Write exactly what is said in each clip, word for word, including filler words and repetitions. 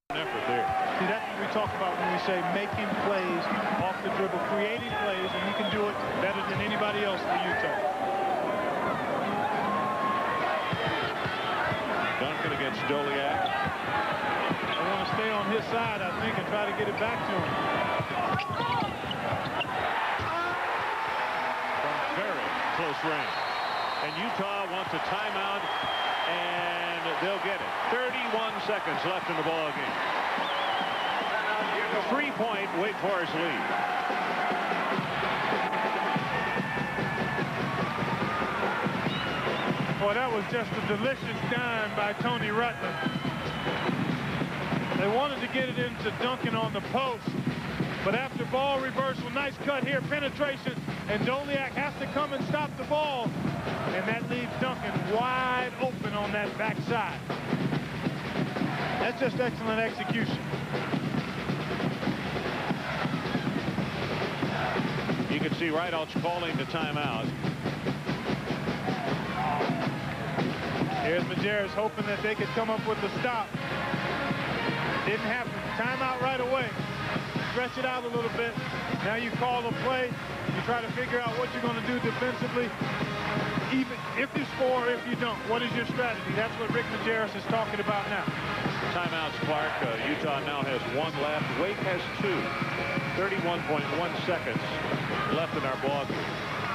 effort there. See, that's what we talk about when we say making plays off the dribble, creating plays, and you can do it better than anybody else for Utah. Duncan against Doliak. They want to stay on his side, I think, and try to get it back to him. From very close range. And Utah wants a timeout, and they'll get it. thirty-one seconds left in the ball game. Three-point Wake Forest lead. Boy, that was just a delicious dime by Tony Rutland. They wanted to get it into Duncan on the post, but after ball reversal, nice cut here, penetration, and Doliak has to come and stop the ball, and that leaves Duncan wide open on that backside. That's just excellent execution. You can see Rideout's calling the timeout. Here's Majerus hoping that they could come up with a stop. Didn't happen. Timeout right away. Stretch it out a little bit. Now you call a play. You try to figure out what you're going to do defensively. Even if you score, if you don't, what is your strategy? That's what Rick Majerus is talking about now. Timeouts, Clark. Uh, Utah now has one left. Wake has two. thirty-one point one seconds left in our ball game.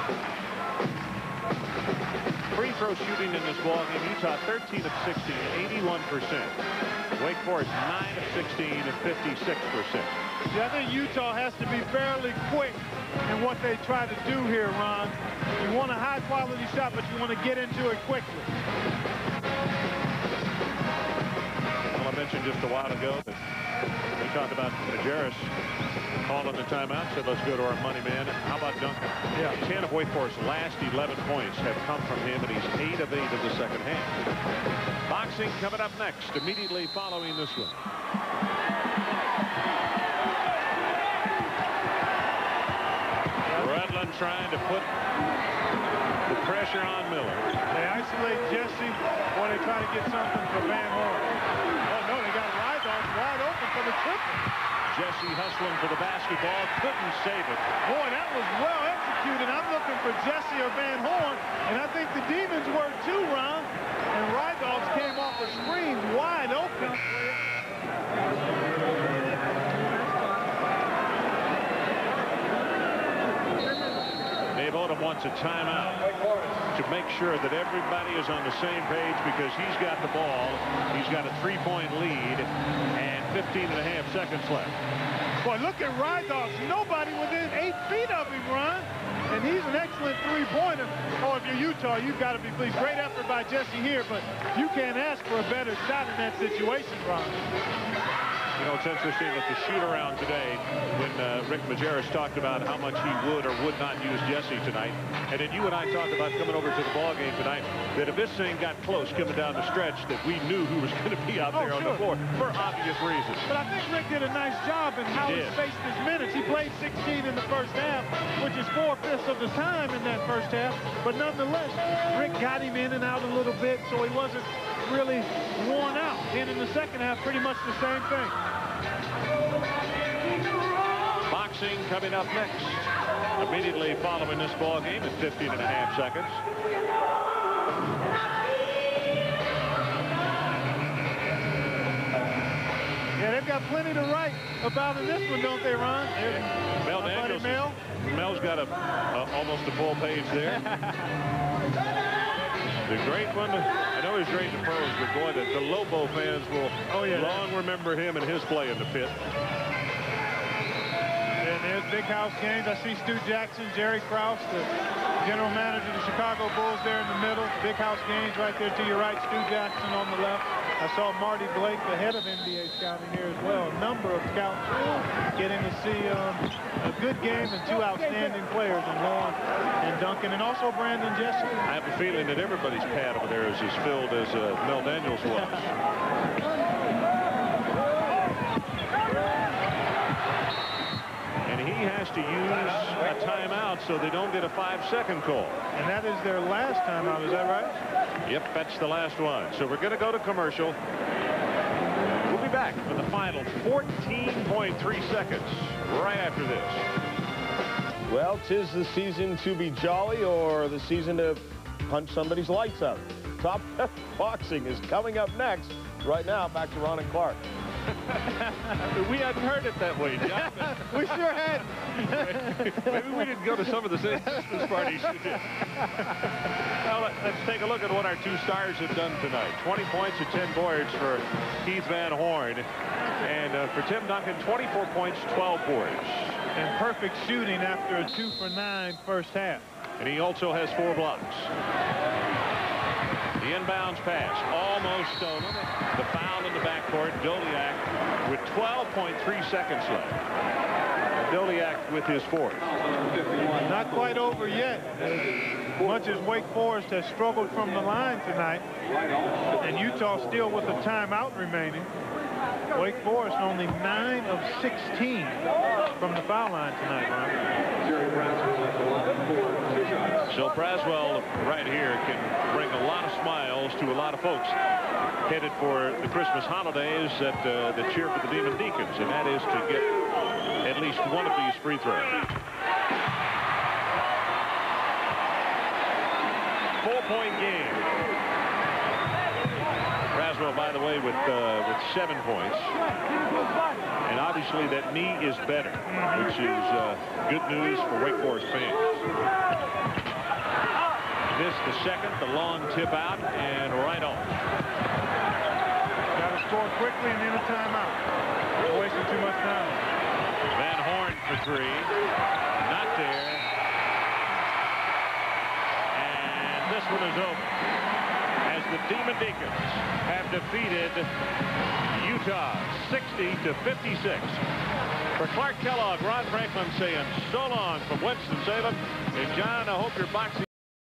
Free throw shooting in this ball game. Utah thirteen of sixteen, eighty-one percent. Wake Forest nine of sixteen and fifty-six percent. Yeah, I think Utah has to be fairly quick in what they try to do here, Ron. You want a high-quality shot, but you want to get into it quickly. Well, I mentioned just a while ago that we talked about Majerus calling the timeout, said let's go to our money man. How about Duncan? Yeah. ten of Wake Forest's last eleven points have come from him, and he's eight of eight in the second half. Boxing coming up next, immediately following this one. Rutland trying to put the pressure on Miller. They isolate Jesse, or they try to get something for Van Horn. Oh, no, they got Rideout wide open for the triple. Jesse hustling for the basketball, couldn't save it. Boy, that was well executed. I'm looking for Jesse or Van Horn, and I think the Demons were too, Ron. And Rideout came off the screen wide open. Dave Odom wants a timeout to make sure that everybody is on the same page because he's got the ball. He's got a three-point lead and fifteen and a half seconds left. Boy, look at Rideout. Nobody within eight feet of him, Ron. And he's an excellent three-pointer. Oh, if you're Utah, you've got to be pleased. Great effort by Jesse here, but you can't ask for a better shot in that situation, Ron. You know, it's interesting with the shoot-around today when uh, Rick Majerus talked about how much he would or would not use Jesse tonight. And then you and I talked about coming over to the ball game tonight that if this thing got close coming down the stretch that we knew who was going to be out there oh, on sure. the floor for obvious reasons. But I think Rick did a nice job in how he, he spaced his minutes. He played sixteen in the first half, which is four-fifths of the time in that first half. But nonetheless, Rick got him in and out a little bit, so he wasn't really worn out. And in the second half, pretty much the same thing. Boxing coming up next. Immediately following this ball game at fifteen and a half seconds. Yeah, they've got plenty to write about in this one, don't they, Ron? Yeah. Mel Daniels. Mel? Mel's got a, a almost a full page there. The great one, I know he's great in the pros, but boy, the, the Lobo fans will oh, yeah, long remember him and his play in the pit. And there's big house games. I see Stu Jackson, Jerry Krause, the general manager of the Chicago Bulls there in the middle. Big house games right there to your right, Stu Jackson on the left. I saw Marty Blake, the head of N B A scouting here as well. A number of scouts getting to see um, a good game and two outstanding players in Horn and Duncan, and also Brandon Jesse. I have a feeling that everybody's pad over there is as filled as uh, Mel Daniels was. And he has to use a timeout so they don't get a five-second call. And that is their last timeout, is that right? Yep, that's the last one. So we're going to go to commercial. We'll be back for the final. final fourteen point three seconds right after this. Well, 'tis the season to be jolly or the season to punch somebody's lights out. Top Boxing is coming up next. Right now, back to Ron and Clark. We hadn't heard it that way, John. We sure had. Maybe we didn't go to some of the Christmas parties you did. Now, let, let's take a look at what our two stars have done tonight. twenty points and ten boards for Keith Van Horn. And uh, for Tim Duncan, twenty-four points, twelve boards. And perfect shooting after a two for nine first half. And he also has four blocks. The inbounds pass, almost stolen. The foul in the backcourt, Doliak with twelve point three seconds left. Doliak with his fourth. Not quite over yet. As much as Wake Forest has struggled from the line tonight, and Utah still with a timeout remaining, Wake Forest only nine of sixteen from the foul line tonight, Ron. So Braswell right here can bring a lot of smiles to a lot of folks headed for the Christmas holidays that, uh, that cheer for the Demon Deacons, and that is to get at least one of these free throws. Four-point game. Braswell, by the way, with uh, with seven points, and obviously that knee is better, which is uh, good news for Wake Forest fans. Missed the second, the long tip out, and right off. Got to score quickly and then a timeout. Not wasting too much time. Van Horn for three, not there, and this one is over. As the Demon Deacons have defeated Utah sixty to fifty-six. For Clark Kellogg, Ron Franklin saying so long from Winston-Salem. And John, I hope your boxing